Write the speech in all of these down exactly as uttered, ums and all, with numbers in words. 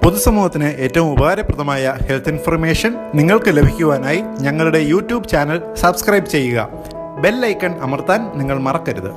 പൊതുസമൂഹത്തിന് ഏറ്റവും ഉപകാരപ്രദമായ ഹെൽത്ത് ഇൻഫർമേഷൻ നിങ്ങൾക്ക് ലഭിക്കുവാനായി ഞങ്ങളുടെ യൂട്യൂബ് ചാനൽ സബ്സ്ക്രൈബ് ചെയ്യുക. ബെൽ ഐക്കൺ അമർത്താൻ നിങ്ങൾ മറക്കരുത്.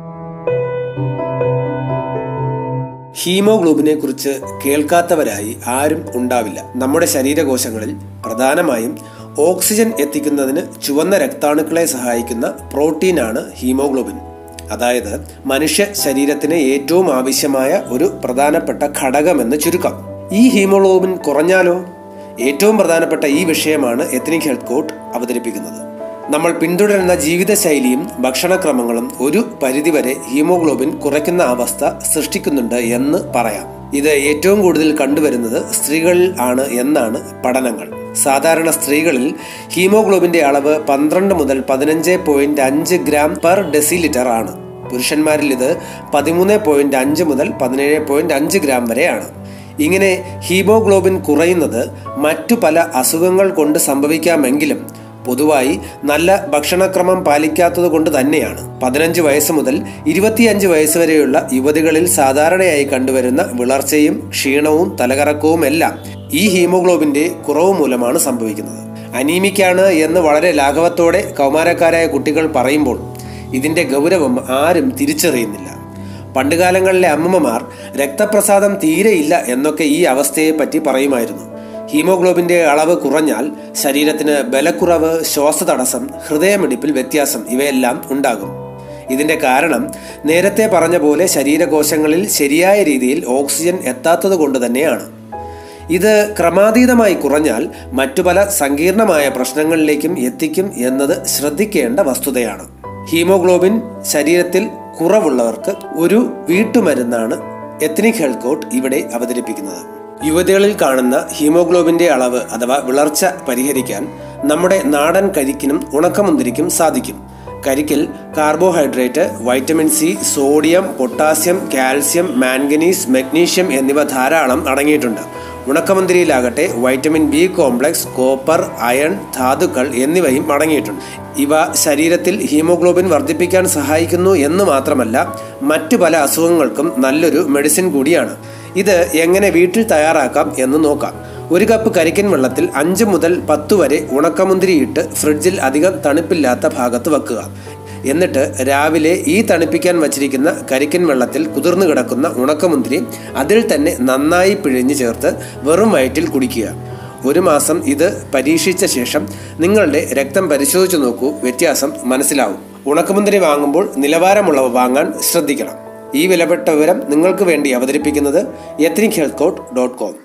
ഹീമോഗ്ലോബിനെ കുറിച്ച് കേൾക്കാത്തവരായി ആരും ഉണ്ടാവില്ല. നമ്മുടെ ശരീരകോശങ്ങളിൽ പ്രധാനമായും ഓക്സിജൻ എത്തിക്കുന്നതിന് ചുവന്ന രക്താണുക്കളെ സഹായിക്കുന്ന പ്രോട്ടീനാണ് ഹീമോഗ്ലോബിൻ. അതായത് മനുഷ്യ ശരീരത്തിന് ഏറ്റവും ആവശ്യമായ ഒരു പ്രധാനപ്പെട്ട ഘടകമെന്ന് ചുരുക്കം. ഈ ഹീമോഗ്ലോബിൻ കുറഞ്ഞാലോ? ഏറ്റവും പ്രധാനപ്പെട്ട ഈ വിഷയമാണ് എത്നിക് ഹെൽത്ത് കോട്ട് അവതരിപ്പിക്കുന്നത്. നമ്മൾ പിന്തുടരുന്ന ജീവിതശൈലിയും ഭക്ഷണക്രമങ്ങളും ഒരു പരിധിവരെ ഹീമോഗ്ലോബിൻ കുറയ്ക്കുന്ന അവസ്ഥ സൃഷ്ടിക്കുന്നുണ്ട് എന്ന് പറയാം. ഇത് ഏറ്റവും കൂടുതൽ കണ്ടുവരുന്നത് സ്ത്രീകളിൽ ആണ് എന്നാണ് പഠനങ്ങൾ. സാധാരണ സ്ത്രീകളിൽ ഹീമോഗ്ലോബിന്റെ അളവ് പന്ത്രണ്ട് മുതൽ പതിനഞ്ച് പോയിന്റ് അഞ്ച് ഗ്രാം പെർ ഡെസിലിറ്റർ ആണ്. പുരുഷന്മാരിൽ ഇത് പതിമൂന്ന് പോയിന്റ് അഞ്ച് മുതൽ പതിനേഴ് പോയിന്റ് അഞ്ച് ഗ്രാം വരെയാണ്. ഇങ്ങനെ ഹീമോഗ്ലോബിൻ കുറയുന്നത് മറ്റു പല അസുഖങ്ങൾ കൊണ്ട് സംഭവിക്കാമെങ്കിലും പൊതുവായി നല്ല ഭക്ഷണക്രമം പാലിക്കാത്തത് കൊണ്ട് തന്നെയാണ്. പതിനഞ്ച് വയസ്സ് മുതൽ ഇരുപത്തിയഞ്ച് വയസ്സ് വരെയുള്ള യുവതികളിൽ സാധാരണയായി കണ്ടുവരുന്ന വിളർച്ചയും ക്ഷീണവും തലകറക്കവും എല്ലാം ഈ ഹീമോഗ്ലോബിന്റെ കുറവ് മൂലമാണ് സംഭവിക്കുന്നത്. അനീമിക്കാണ് എന്ന് വളരെ ലാഘവത്തോടെ കൗമാരക്കാരായ കുട്ടികൾ പറയുമ്പോൾ ഇതിന്റെ ഗൗരവം ആരും തിരിച്ചറിയുന്നില്ല. പണ്ടുകാലങ്ങളിലെ അമ്മമ്മമാർ രക്തപ്രസാദം തീരെയില്ല എന്നൊക്കെ ഈ അവസ്ഥയെ പറ്റി പറയുമായിരുന്നു. ഹീമോഗ്ലോബിന്റെ അളവ് കുറഞ്ഞാൽ ശരീരത്തിന് ബലക്കുറവ്, ശ്വാസതടസ്സം, ഹൃദയമിടിപ്പിൽ വ്യത്യാസം ഇവയെല്ലാം ഉണ്ടാകും. ഇതിന്റെ കാരണം നേരത്തെ പറഞ്ഞ പോലെ ശരീരകോശങ്ങളിൽ ശരിയായ രീതിയിൽ ഓക്സിജൻ എത്താത്തത് കൊണ്ട് തന്നെയാണ്. ഇത് ക്രമാതീതമായി കുറഞ്ഞാൽ മറ്റു പല സങ്കീർണമായ പ്രശ്നങ്ങളിലേക്കും എത്തിക്കും എന്നത് ശ്രദ്ധിക്കേണ്ട വസ്തുതയാണ്. ഹീമോഗ്ലോബിൻ ശരീരത്തിൽ കുറവുള്ളവർക്ക് ഒരു വീട്ടുമരുന്നാണ് എത്നിക് ഹെൽത്ത് കോട്ട് ഇവിടെ അവതരിപ്പിക്കുന്നത്. യുവതികളിൽ കാണുന്ന ഹീമോഗ്ലോബിന്റെ അളവ് അഥവാ വിളർച്ച പരിഹരിക്കാൻ നമ്മുടെ നാടൻ കരിക്കിനും ഉണക്കമുന്തിരിക്കും സാധിക്കും. കരിക്കിൽ carbohydrate, vitamin C, sodium, potassium, calcium, manganese, magnesium എന്നിവ ധാരാളം അടങ്ങിയിട്ടുണ്ട്. ഉണക്കമുന്തിരിയിലാകട്ടെ vitamin B complex, copper, iron, ധാതുക്കൾ എന്നിവയും അടങ്ങിയിട്ടുണ്ട്. ഇവ ശരീരത്തിൽ ഹീമോഗ്ലോബിൻ വർദ്ധിപ്പിക്കാൻ സഹായിക്കുന്നു എന്ന് മാത്രമല്ല മറ്റു പല അസുഖങ്ങൾക്കും നല്ലൊരു മെഡിസിൻ കൂടിയാണ്. ഇത് എങ്ങനെ വീട്ടിൽ തയ്യാറാക്കാം എന്ന് നോക്കാം. ഒരു കപ്പ് കരിക്കൻ വെള്ളത്തിൽ അഞ്ച് മുതൽ പത്ത് വരെ ഉണക്കമുന്തിരിയിട്ട് ഫ്രിഡ്ജിൽ അധികം തണുപ്പില്ലാത്ത ഭാഗത്ത് വെക്കുക. എന്നിട്ട് രാവിലെ ഈ തണുപ്പിക്കാൻ വച്ചിരിക്കുന്ന കരിക്കൻ വെള്ളത്തിൽ കുതിർന്നു കിടക്കുന്ന ഉണക്കമുന്തിരി അതിൽ തന്നെ നന്നായി പിഴിഞ്ഞ് ചേർത്ത് വെറും വയറ്റിൽ കുടിക്കുക. ഒരു മാസം ഇത് പരീക്ഷിച്ച ശേഷം നിങ്ങളുടെ രക്തം പരിശോധിച്ചു നോക്കൂ, വ്യത്യാസം മനസ്സിലാവും. ഉണക്കമുന്തിരി വാങ്ങുമ്പോൾ നിലവാരമുള്ളവ വാങ്ങാൻ ശ്രദ്ധിക്കണം. ഈ വിലപ്പെട്ട വിവരം നിങ്ങൾക്ക് വേണ്ടി അവതരിപ്പിക്കുന്നത് ethnic health court dot com.